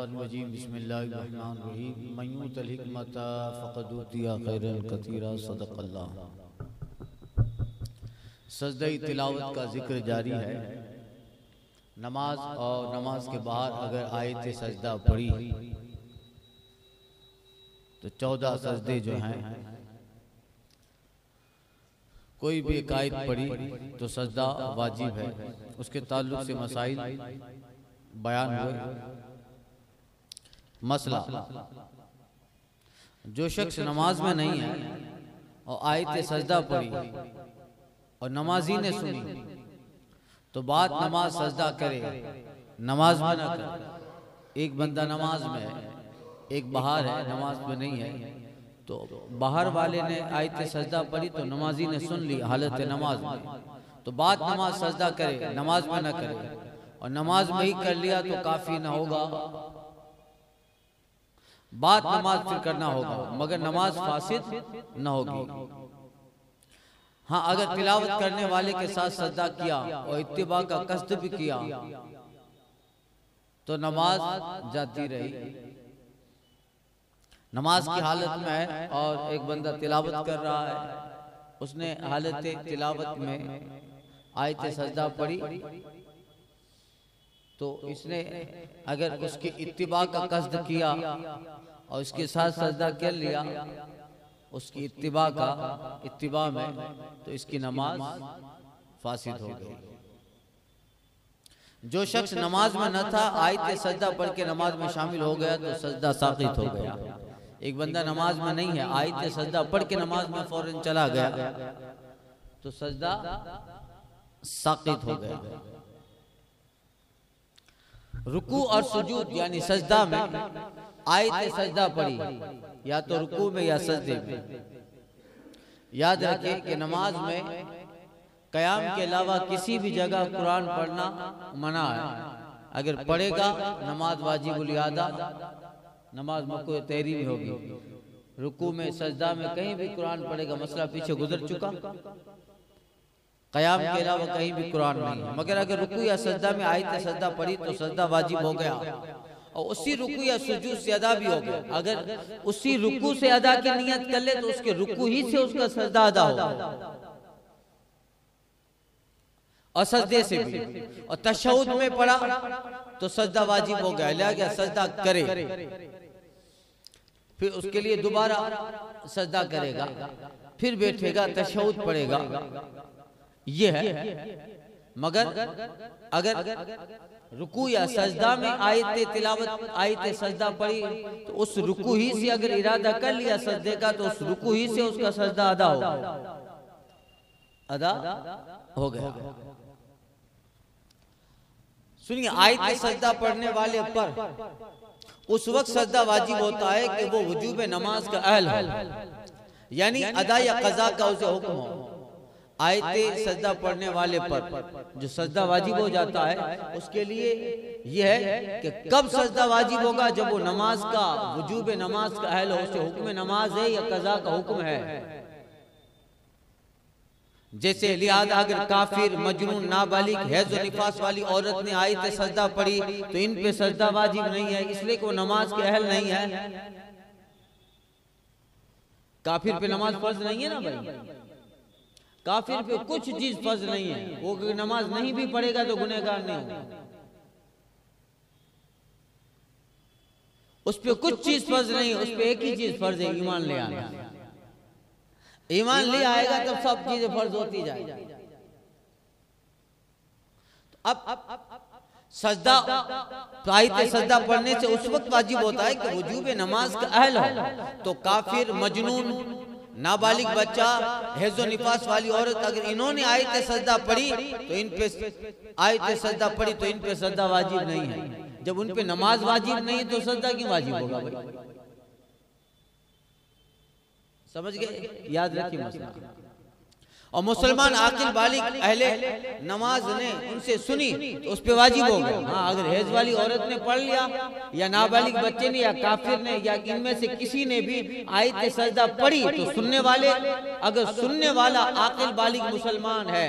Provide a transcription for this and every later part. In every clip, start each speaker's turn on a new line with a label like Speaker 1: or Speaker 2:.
Speaker 1: रजीम बिस्मिल्लाहिर्रहमानिर्रहीम मयूतल हिकमता फ़क़द ऊतिया खैरन कसीरा सदक़ल्लाह। सजदे तिलावत का जिक्र जारी है। नमाज और नमाज के बाहर अगर आयत सजदा पढ़ी तो 14 सजदे जो हैं, कोई भी एक आयत पढ़ी तो सजदा वाजिब है। उसके ताल्लुक से मसाइल बयान हुए। मसला, जो शख्स नमाज में नहीं है और आयत सजदा पढ़ी और नमाजी ने सुनी तो बात नमाज सजदा करे, नमाज में ना करे। एक बंदा नमाज में है, एक बाहर है, नमाज में नहीं है, तो बाहर वाले ने आयत सजदा पढ़ी तो नमाजी ने सुन ली हालत नमाज में, तो बात नमाज सजदा करे, नमाज में ना करे। और नमाज में ही कर लिया तो काफी ना होगा, बात नमाज फिर करना होगा, मगर नमाज फासिद न होगी। हाँ, अगर तिलावत करने वाले के साथ सजदा किया और इत्तिबा का कस्द भी किया तो नमाज जाती रही। नमाज की हालत में है और एक बंदा तिलावत कर रहा है, उसने हालत तिलावत में आयत सजदा पढ़ी तो इसने अगर उसके इत्तिबा का कस्द किया और उसके साथ सजदा कर लिया उसकी इत्तिबा में, तो इसकी नमाज फासिद हो गई। जो शख्स नमाज में न था, आयत सजदा पढ़ के नमाज में शामिल हो गया तो सजदा साक़ित हो गया। एक बंदा नमाज में नहीं है, आयत सजदा पढ़ के नमाज में फौरन चला गया तो सजदा साक़ित हो गया। रुकू और सुजूद यानी सजदा में आयत सजदा पढ़ी, या तो रुकू में या सजदे में। याद रखें कि नमाज में क़याम के अलावा किसी भी जगह कुरान पढ़ना मना है। अगर पढ़ेगा नमाज वाजिबुल यादा, नमाज मक़रूह तहरीमी होगी। रुकू में सजदा में कहीं भी कुरान पढ़ेगा, मसला पीछे गुजर चुका। क़याम के अलावा कहीं भी कुरान नहीं है, मगर अगर रुकू या सजदा में आयत सजदा पढ़ी तो सजदा वाजिब हो गया और उसी रुकू या सुजूद से अदा भी हो गया। अगर उसी रुकू से अदा की नियत कर ले तो उसके रुकू ही से उसका सजदा अदा होगा और सजदे से भी। और तशहुद में पढ़ा तो सजदा वाजिब हो गया, लिया गया सजदा करे, फिर उसके लिए दोबारा सजदा करेगा, फिर बैठेगा, तशहुद पढ़ेगा, ये है। मगर अगर रुकू या सजदा में आयत तिलावत आयत सजदा पढ़ी तो उस रुकू ही से अगर इरादा कर लिया सजदे का तो उस रुकू ही से उसका सजदा अदा हो गया। सुनिए, आयत सजदा पढ़ने वाले पर उस वक्त सजदा वाजिब होता है कि वो वजूब नमाज का अहल हो, यानी अदा या क़ज़ा का उसे हुक्म हो। आयत सजदा पढ़ने वाले पर जो सजदा वाजिब हो जाता है उसके लिए यह है कि कब सजदा वाजिब होगा, जब वो नमाज का वजूब नमाज का अहल हो, उसे हुक्म नमाज है या क़ज़ा का हुक्म है। जैसे लिहाजा अगर काफिर, मजनून, नाबालिग, हैज़ और निफास वाली औरत ने आयत सजदा पढ़ी तो इन पे सजदा वाजिब नहीं है, इसलिए कि वो नमाज के अहल नहीं है। काफिर पे नमाज फर्ज नहीं है ना भाई, काफिर पे कुछ चीज फर्ज नहीं है, वो नमाज नहीं भी पढ़ेगा तो गुनहगार नहीं होगा। उस पे कुछ चीज फर्ज नहीं, उस पे एक ही चीज फर्ज है, ईमान ले आना। ईमान ले आएगा तब सब चीजें फर्ज होती जाएगी। तो अब सजदा, आयत सजदा पढ़ने से उस वक्त वाजिब होता है कि वजूब नमाज का अहल हो। तो काफिर, मजनून, नाबालिग बच्चा, हैज़ो निफास वाली औरत, अगर इन्होंने आयत सजदा पढ़ी तो इन पे आयत सजदा पढ़ी तो इन पे सजदा वाजिब नहीं है। जब उन पे नमाज वाजिब नहीं तो सजदा क्यों वाजिब होगा भाई? समझ गए? याद रखिए मसला। और मुसलमान आकिल बालिग अहले नमाज ने उनसे सुनी तो उस पे वाजिब हो गया। हाँ, अगर हैज वाली औरत ने पढ़ लिया या नाबालिग बच्चे ने या काफिर ने या इनमें से किसी ने भी आयत सजदा पढ़ी तो सुनने वाले, अगर सुनने वाला आकिल बालिग मुसलमान है,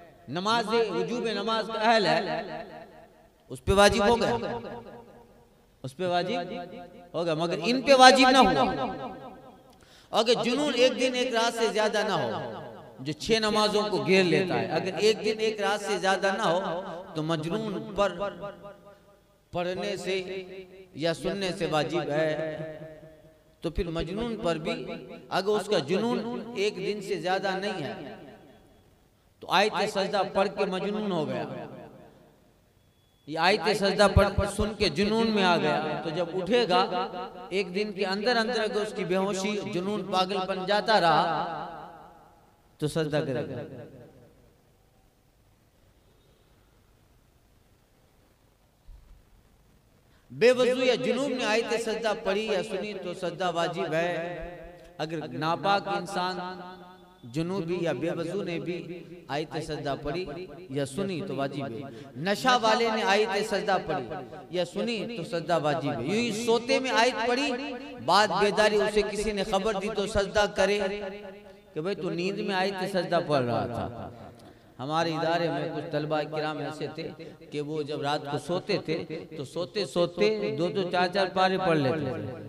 Speaker 1: नमाज वजूब नमाज का अहल है, उस पे वाजिब हो गया। उस पे वाजिब होगा, मगर इन पे वाजिब ना हुआ। अगर जुनून एक दिन एक रात से ज्यादा ना हो, जो 6 नमाजों को घेर लेता है, अगर एक दिन एक रात से ज्यादा ना हो तो मजनून पर पढ़ने से या सुनने से वाजिब है। तो फिर मजनून पर भी अगर उसका जुनून एक दिन से ज्यादा नहीं है तो आयत सजदा पढ़ के मजनून हो गया, ये आयत सजदा पढ़ सुन के जुनून में आ गया, तो जब उठेगा एक दिन के अंदर अंदर अगर उसकी बेहोशी जुनून पागलपन जाता रहा तो सजदा करेगा। बेवजू या जुनून में आयत सजदा पढ़ी या सुनी तो सजदा वाजिब है। अगर नापाक इंसान जुनूबी या बेवजू ने भी आयत सजदा पढ़ी या सुनी तो वाजिब है। नशा वाले ने आयत सजदा पढ़ी या सुनी तो सजदा वाजिब है। यूं ही सोते में आयत पढ़ी, बाद बेदारी उसे किसी ने खबर दी तो सजदा करे कि भाई तू नींद में आयत सजदा पढ़ रहा था। हमारे इदारे में कुछ तलबा किराम ऐसे थे कि वो जब रात को सोते थे तो सोते सोते 2-2 4-4 पारे पढ़ लेते थे,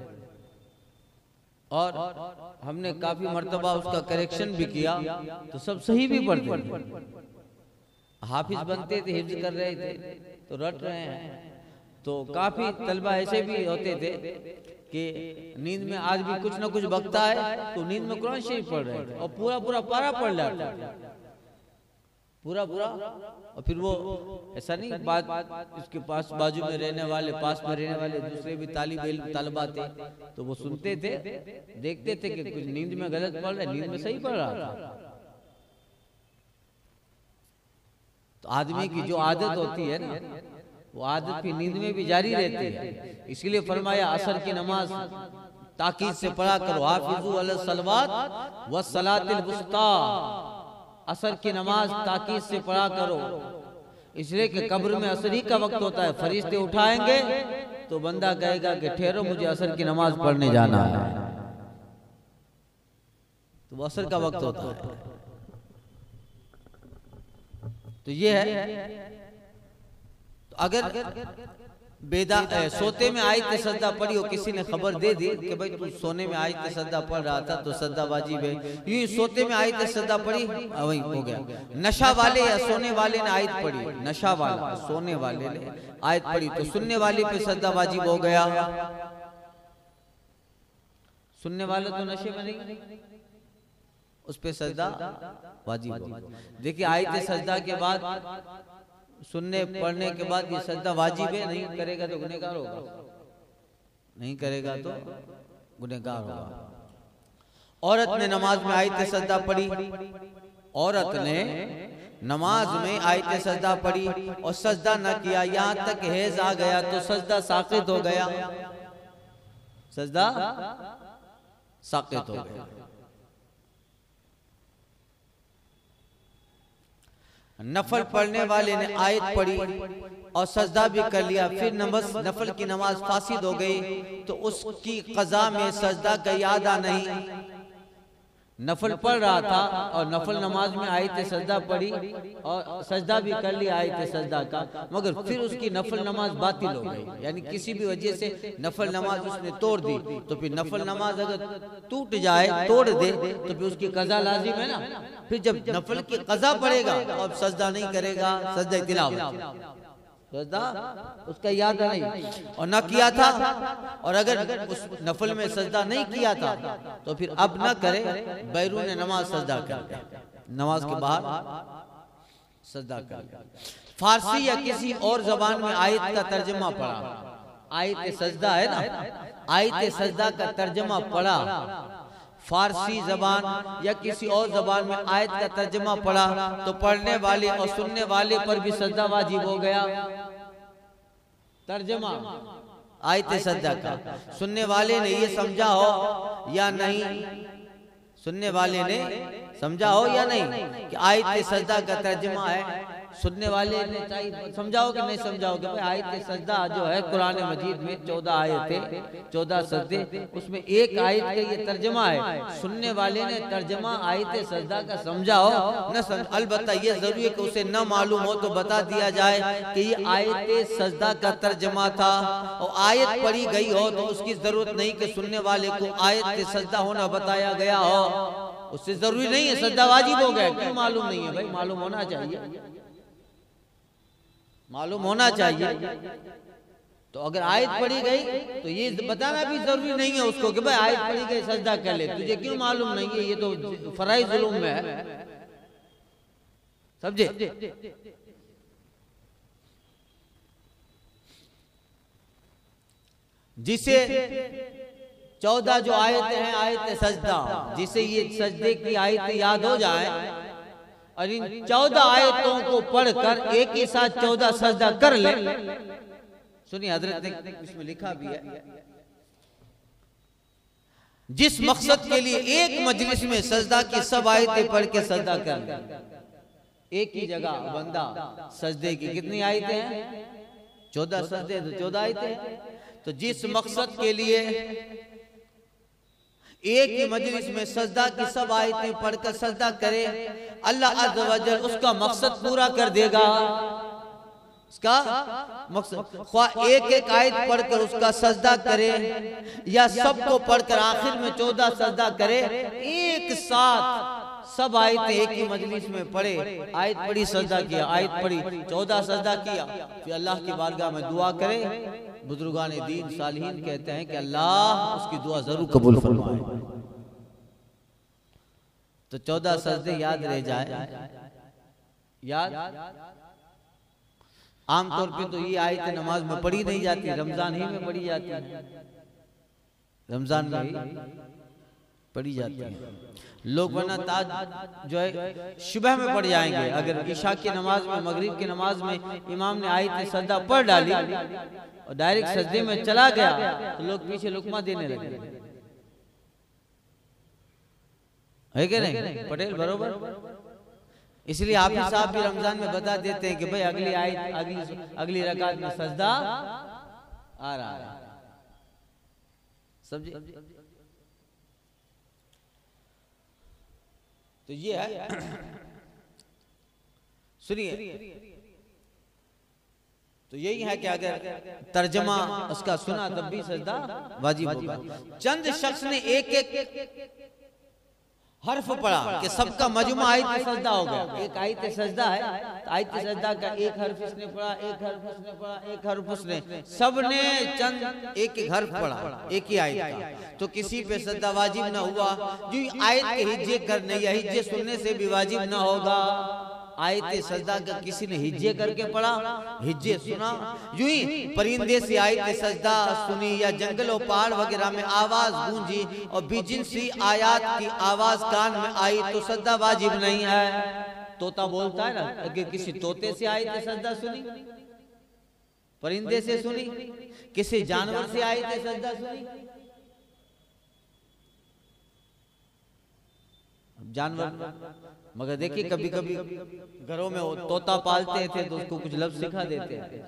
Speaker 1: और हमने काफी मर्तबा उसका करेक्शन भी किया तो सब सही भी पढ़ते थे। हाफिज बनते थे, हिफ्ज कर रहे थे तो रट रहे हैं। तो काफी तलबा ऐसे भी होते थे कि नींद में आज भी कुछ ना कुछ बकता है तो नींद में कुरान शरीफ पढ़ रहे थे और पूरा पूरा पारा पढ़ लेते पूरा पूरा। और फिर वो ऐसा नहीं, बात इसके पास बाजू में रहने वाले, पास में रहने वाले दूसरे भी तालिब इल्म तलबा थे तो वो सुनते थे, देखते थे कि कुछ नींद में गलत पढ़ रहे, नींद में सही पढ़ रहा था। तो आदमी की जो आदत होती है ना, वो आदत भी नींद में भी जारी रहती है। इसलिए फरमाया असर की नमाज ताकीद से पढ़ा करो, हाफिजू अलस सलवात व सलातिल वुस्ता। असर की नमाज ताकीद से पढ़ा करो, इसलिए कि कब्र में असर ही का वक्त होता है। फरिश्ते उठाएंगे तो बंदा कहेगा कि ठहरो मुझे असर की नमाज पढ़ने जाना है, तो वो असर का वक्त होता है। तो ये है, तो अगर सोते में आयत सजदा पढ़ी हो, किसी ने खबर दे दी कि भाई तू सोने में आयत सजदा पढ़ रहा था तो सजदा वाजिब है। यूं सोते में आयत सजदा पढ़ी वही हो गया। नशा वाले या सोने वाले ने आयत पढ़ी, नशा वाला सोने वाले ने आयत पढ़ी तो सुनने वाले पे सजदा वाजिब हो गया। सुनने वाले तो नशे में नहीं, उस पे सजदा वाजिब होगा। देखिए आयत सजदा के बाद सुनने पढ़ने के बाद ये सजदा वाजिब है, नहीं करेगा तो गुनहगार होगा, नहीं करेगा तो गुनहगार होगा। औरत ने नमाज में आयत सजदा पढ़ी, औरत ने नमाज में आयत सजदा पढ़ी और सजदा न किया, यहाँ तक हैज आ गया तो सजदा साक़ित हो गया, सजदा साक़ित हो गया। नफल पढ़ने वाले ने आयत पढ़ी और सजदा भी कर लिया, फिर नफल की नमाज फासिद हो गई तो उसकी कज़ा में सजदा का यादा नहीं। नफल पढ़ रहा था और नफल नमाज में आयत सजदा पढ़ी और सजदा भी कर लिया आयत सजदा का, मगर फिर उसकी नफल नमाज बातिल हो गई, यानी किसी भी वजह से नफल नमाज उसने तोड़ दी। तो फिर नफल नमाज अगर टूट जाए, तोड़ दे, तो फिर उसकी कज़ा लाजिम है ना। फिर जब नफल की कज़ा पड़ेगा तो अब सजदा नहीं करेगा, सजदा तिलावत, सजदा उसका याद नहीं और न किया था, और अगर उस नफल में सजदा नहीं किया था तो फिर अब न करे, बैरून नमाज सजदा कर, नमाज के बाहर सजदा कर। फारसी या किसी और जबान में आयत का तर्जमा पढ़ा, आयत सजदा है ना, आयत सजदा का तर्जमा पढ़ा, फारसी जबान या किसी और जबान में आयत का तर्जमा पढ़ा तो पढ़ने वाले और सुनने वाले पर भी सजदा वाजिब हो गया। तर्जमा आयत सजदा का सुनने वाले ने ये समझा हो या नहीं, सुनने वाले ने समझा हो या नहीं कि आयत सजदा का तर्जमा है सुनने वाले ने चाहिए समझाओगे नहीं समझाओगे भाई। आयत सजदा जो है कुरान मजीद में 14 आयतें 14 सजदे, उसमें एक आयत का ये तर्जमा है। सुनने वाले ने तर्जमा आयत सजदा का समझाओ न समझ, अलबत्ता ये जरूरी है कि उसे न मालूम हो तो बता दिया जाए कि ये आयत सजदा का तर्जमा था, और आयत पढ़ी गई हो तो उसकी जरूरत नहीं कि सुनने वाले को आयत सजदा होना बताया गया हो। उससे जरूरी नहीं है सजदा वाजिब हो गया। क्यों मालूम नहीं है भाई? मालूम होना चाहिए, मालूम होना चाहिए। तो अगर आयत पढ़ी गई तो ये बताना भी जरूरी नहीं है उसको कि भाई आयत पढ़ी गई सजदा कर ले। तुझे क्यों मालूम नहीं है? ये तो फराइज जुल्म में है, समझे? जिसे 14 जो आयतें हैं आयत सजदा, जिसे ये सजदे की आयतें याद हो जाए और इन 14 आयतों को पढ़कर एक ही साथ 14 सजदा कर ले। सुनिए हजरत ने इसमें लिखा भी है, जिस मकसद के लिए एक मजलिस में सजदा की सब आयतें पढ़ के सजदा कर ले। एक ही जगह बंदा सजदे की कितनी आयतें हैं? 14 सजदे तो 14 आयतें। तो जिस मकसद के लिए एक ही मजलिस में सजदा की सब आयतें पढ़कर सजदा करे, अल्लाह अज़्ज़ व जल उसका मकसद पूरा कर देगा। उसका मकसद ख्वाह एक एक आयत पढ़कर उसका सजदा करे या सबको पढ़कर आखिर में 14 सजदा करे, एक साथ सब आयतें एक ही मजलिस में पढ़े। आयत पढ़ी सजदा किया, आयत पढ़ी 14 सजदा किया, फिर अल्लाह की बारगाह में दुआ करे। बुजुर्गान दीन सालिहीन कहते हैं कि अल्लाह उसकी दुआ जरूर कबूल फरमाए। तो 14 सजदे याद रह जाए। याद आमतौर पे तो ये आयत नमाज में पढ़ी नहीं जाती, रमजान ही में पढ़ी जाती है, रमजान में ही पढ़ी जाती है। लोग वरना ताज जो है सुबह में पढ़ जाएंगे। अगर ईशा की नमाज में मगरिब की नमाज में इमाम ने आयत सजदा पढ़ डाली और डायरेक्ट सजदे में चला गया तो लोग पीछे लुकमा देने लगे, है कि नहीं पटेल? बरोबर। इसलिए हाफिज साहब भी रमजान में बता देते हैं कि भाई अगली आयत अगली रकात में सजदा आ रहा है, समझे? तो ये है, सुनिए। तो यही है कि अगर तर्जमा उसका सुना तब भी सजदा वाजिब होगा। चंद शख्स ने एक एक हर्फ पढ़ा कि सबका मजमा आयत सजदा हो गया। एक आयत सजदा है तो आयत सजदा का एक हर्फ इसने पढ़ा, एक हर्फ उसने पढ़ा, एक हर्फ उसने, सबने चंद एक एक हर्फ पढ़ा एक ही आयत का, तो किसी पे सजदा वाजिब ना हुआ। जो आयत के हिज्जे करने या हिज्जे सुनने से भी वाजिब ना होगा। आयत सजदा का किसी ने हिज्जे करके पढ़ा, हिज्जे सुना, यूं ही परिंदे से आयत सजदा सुनी या जंगल और पहाड़ वगैरह में आवाज गूंजी और बिजिनसी आयत की आवाज कान में आई तो सजदा वाजिब नहीं है। तोता बोलता है ना, अगर किसी तोते से आयत सजदा सुनी, परिंदे से सुनी, किसी जानवर से आयत सजदा सुनी, जानवर मगर देखिए कभी कभी घरों में तोता पालते थे तो उसको कुछ लफ्ज सिखा देते थे,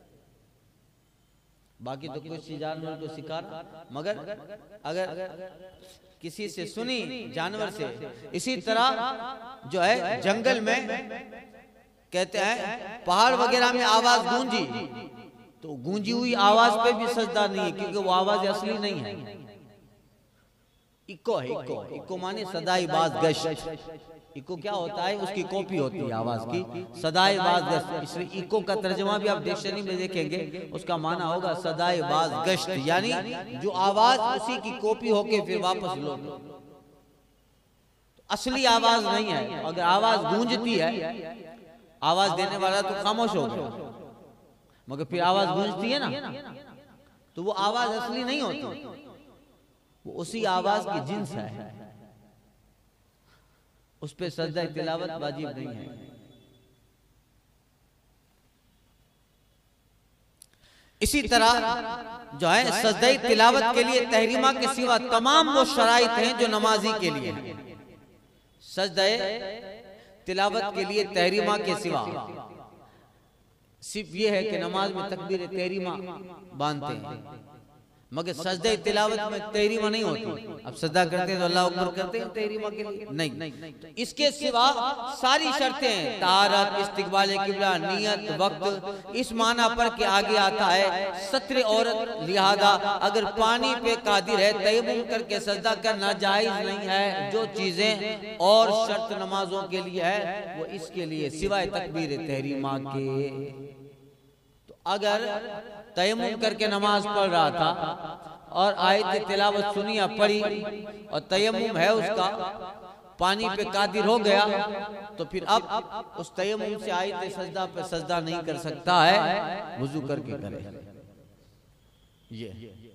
Speaker 1: बाकी तो कुछ जानवर को सिखा। मगर अगर किसी से सुनी जानवर से, इसी तरह जो है जंगल में कहते हैं पहाड़ वगैरह में आवाज गूंजी, तो गूंजी हुई आवाज पे भी सजदा नहीं है क्योंकि वो आवाज असली नहीं है। इको है, इको माने सदाई बाज गश्त। इको क्या होता है? उसकी कॉपी होती है आवाज की, सदाई बाज गश्त। इसलिए इको का तर्जुमा भी आप डिक्शनरी में देखेंगे, उसका माना होगा सदाई बाज गश्त, यानी जो आवाज उसी की कॉपी होके फिर वापस लो। असली आवाज नहीं है। अगर आवाज गूंजती है, आवाज देने वाला तो खामोश हो गया, मगर फिर आवाज गूंजती है ना, तो वो आवाज असली नहीं होती, वो उसी आवाज की जिन्स है। उस पे सजदा तिलावत वाजिब नहीं है। इसी तरह जो है सजदा तिलावत के लिए तहरीमा के सिवा तमाम वो शराइत हैं जो नमाजी के लिए हैं। सजदा तिलावत के लिए तहरीमा के सिवा सिर्फ ये है कि नमाज में तकबीर तहरीमा बांधते हैं, मगर सजदे तिलावत में तहरीमा नहीं होती। अब सजदा करते हैं तो अल्लाह अकबर करते हैं तहरीमा के लिए नहीं। तो इसके सिवा सारी शर्तें हैं, तारक, इस्तिकबाल किबला, नियत, वक्त, इस माना पर के आगे आता है सत्र औरत। लिहाजा अगर पानी पे कादिर है तयम्मुम करके सजदा करना जायज नहीं है। जो चीजें और शर्त नमाजों के लिए है वो इसके लिए सिवाय तकबीर तहरीमा के। अगर तयम्मुम करके नमाज पढ़ रहा था और आयत तिलावत सुनी या पढ़ी और तयम्मुम है उसका, पानी पे कादिर हो गया, तो फिर अब उस तयम्मुम से आयत सजदा पे सजदा नहीं कर सकता है, वुजू करके करे। ये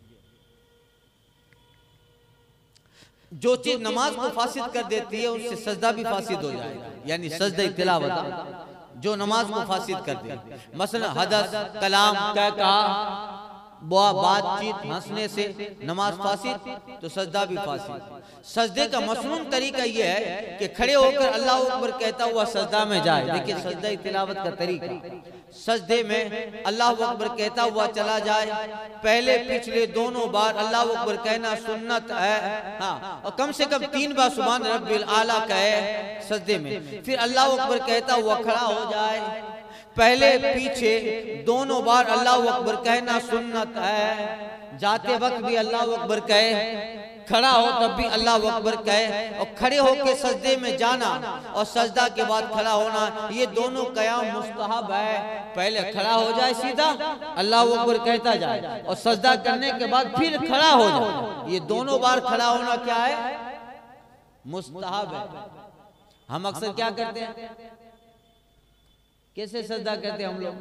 Speaker 1: जो चीज नमाज को फासिद कर देती है उससे सजदा भी फासिद हो जाएगा, यानी सजदा तिलावत जो नमाज को फासिद कर दे। मसलन हदस, कलाम, कहा, बातचीत, हंसने से नमाज फासिद तो सजदा भी फासिद। सजदे का मसनून तरीका यह है कि खड़े होकर अल्लाह अकबर कहता हुआ सजदा में जाए। देखिए सजदा तिलावत का तरीका, सजदे में अल्लाह अकबर कहता हुआ चला जाए। पहले पिछले दोनों बार अल्लाह अकबर कहना सुन्नत है, हाँ, और कम से कम 3 बार सुभान रब्बिल आला कहे सजदे में। फिर अल्लाह अकबर कहता हुआ खड़ा हो जाए। पहले पीछे दोनों बार अल्लाह अकबर कहना सुन्नत है। जाते वक्त भी अल्लाह अकबर कहे, खड़ा हो तब भी अल्लाह अकबर कहे, और खड़े होकर सजदे में जाना और सजदा के बाद खड़ा होना, ये दोनों कयाम मुस्तहब है। पहले खड़ा हो जाए सीधा, अल्लाह अकबर कहता जाए, और सजदा करने के बाद फिर खड़ा हो जाए। ये दोनों बार खड़ा होना क्या है? मुस्तहब है। हम अक्सर क्या करते हैं, कैसे सजदा करते हैं हम लोग?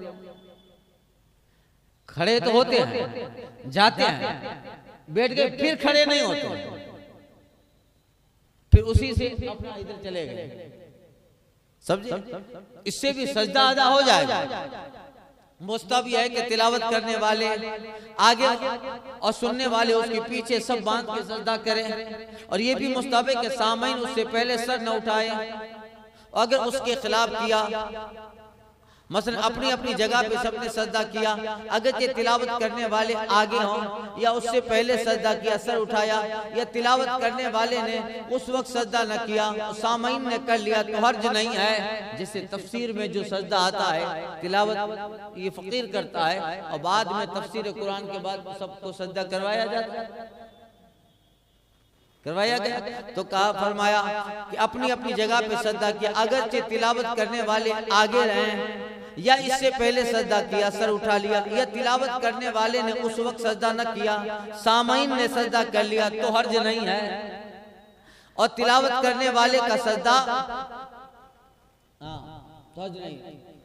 Speaker 1: खड़े तो होते हैं, जाते हैं, बैठ गए, फिर खड़े नहीं होते, फिर उसी से अपना इधर चले गए। समझे? इससे भी सजदा अदा हो जाएगा। मुस्तहब यह है कि तिलावत करने वाले आगे और सुनने वाले उसके पीछे सब बांध के सजदा करें। और ये भी मुस्तहब है कि सामईन उससे पहले सर न उठाए। अगर उसके खिलाफ किया, मसलन अपनी अपनी जगह पे सबने सजदा किया, अगर ये तिलावत करने वाले आगे हों या उससे पहले सजदा किया, सर उठाया, या तिलावत करने वाले ने उस वक्त सजदा न किया, सामईन ने कर लिया, तो हर्ज नहीं है। जैसे तफसीर में जो सजदा आता है, तिलावत ये फकीर करता है और बाद में तफसीर कुरान के बाद सबको सजदा करवाया जाता है, करवाया गया। तो कहा, फरमाया कि अपनी अपनी जगह पे सजदा किया, अगरचे तिलावत करने वाले आगे रहे या इससे पहले सजदा किया, सर उठा लिया, या तिलावत करने वाले ने उस वक्त सजदा न किया, सामईन ने सजदा कर लिया, तो हर्ज नहीं है। और तिलावत करने वाले का सजदा तो हर्ज नहीं,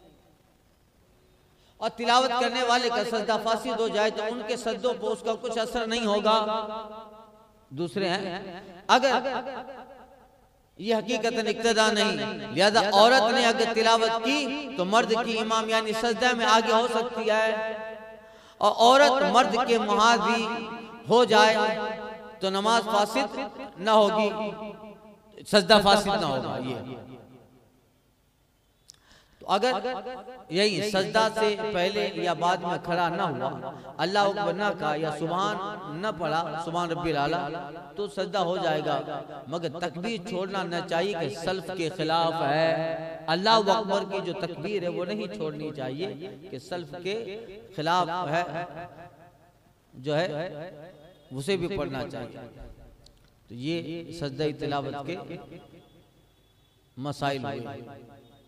Speaker 1: और तिलावत करने वाले का सजदा फासिद हो जाए तो उनके सजदों पर उसका कुछ असर नहीं होगा। दूसरे हैं, अगर ये हकीकतन इक्तदा नहीं, लिहाजा औरत ने अगर तिलावत की तो मर्द की इमाम यानी सजदा में आगे हो सकती है, और औरत मर्द के मुहाजी हो जाए तो नमाज फासिद न होगी, सजदा फासिद न होगा। ये तो अगर यही सजदा से पहले या बाद में खड़ा ना हुआ, अल्लाह अकबर ना कहा या सुभान न पढ़ा, सुभान रब्बिल आला, तो सजदा हो जाएगा। मगर तकबीर छोड़ना न चाहिए कि सल्फ के खिलाफ है। अल्लाह अकबर की जो तकबीर है वो नहीं छोड़नी चाहिए कि सल्फ के खिलाफ है, जो है उसे भी पढ़ना चाहिए। तो ये सजदा तिलावत के मसाइल हुए।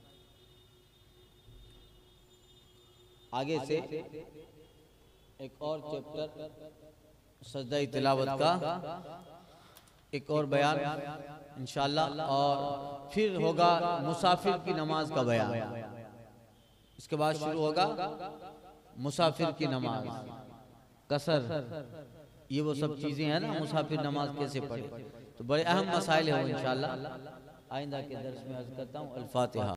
Speaker 1: आगे से एक और चैप्टर सजदा तिलावत का एक और बयान इंशाअल्लाह, और फिर होगा मुसाफिर की नमाज का बयान। इसके बाद शुरू होगा मुसाफिर की नमाज, कसर, ये वो सब चीजें हैं ना, मुसाफिर नमाज कैसे पढ़े, तो बड़े अहम मसाइल है वो इंशाअल्लाह आइंदा के दर्स में अर्ज करता हूँ। अल फातिहा।